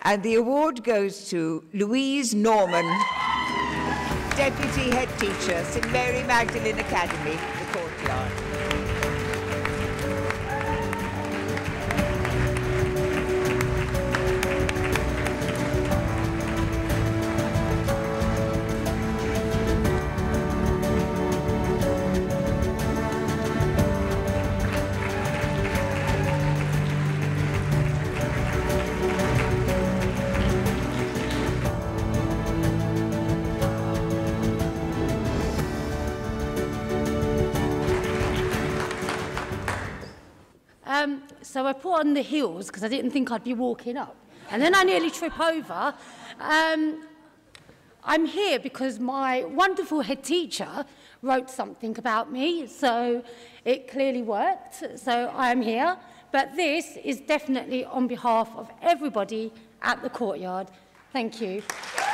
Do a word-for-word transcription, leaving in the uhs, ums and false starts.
And the award goes to Louise Norman, Deputy Head Teacher, Saint Mary Magdalene Academy, the Courtyard. Um, so I put on the heels because I didn't think I'd be walking up. And then I nearly trip over. Um, I'm here because my wonderful head teacher wrote something about me, so it clearly worked. So I'm here. But this is definitely on behalf of everybody at the Courtyard. Thank you.